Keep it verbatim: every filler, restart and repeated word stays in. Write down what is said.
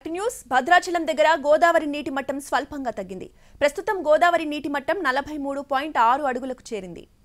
భక్తి న్యూస్ భద్రాచలం దగ్గర గోదావరి నీటి మట్టం స్వల్పంగా తగ్గింది. ప్రస్తుతం గోదావరి నీటి మట్టం నలభై మూడు పాయింట్ ఆరు అడుగులకు చేరింది.